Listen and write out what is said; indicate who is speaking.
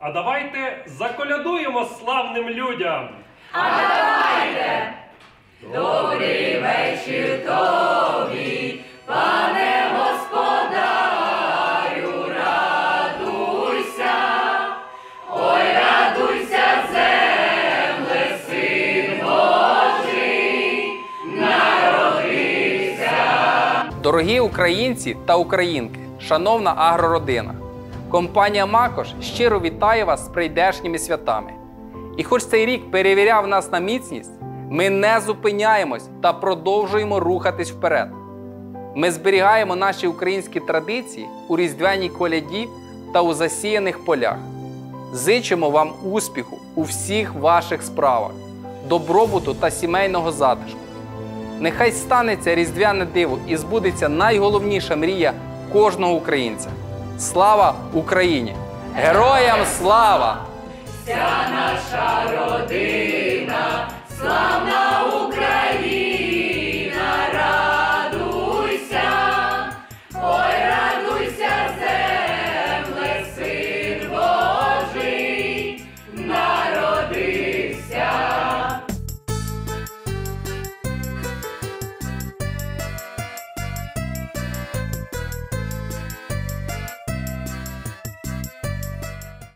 Speaker 1: А давайте заколядуємо славним людям.
Speaker 2: А давайте! Добрий вечір тобі, пане господарю, радуйся, ой, радуйся, земле, син Божий, народився.
Speaker 3: Дорогі українці та українки, шановна агрородина, компанія «Макош» щиро вітає вас з прийдешніми святами. І хоч цей рік перевіряв нас на міцність, ми не зупиняємось та продовжуємо рухатись вперед. Ми зберігаємо наші українські традиції у різдвяній коляді та у засіяних полях. Зичимо вам успіху у всіх ваших справах, добробуту та сімейного затишку. Нехай станеться різдвяне диво і збудеться найголовніша мрія кожного українця. Слава Україні! Героям слава!
Speaker 2: Вся наша родина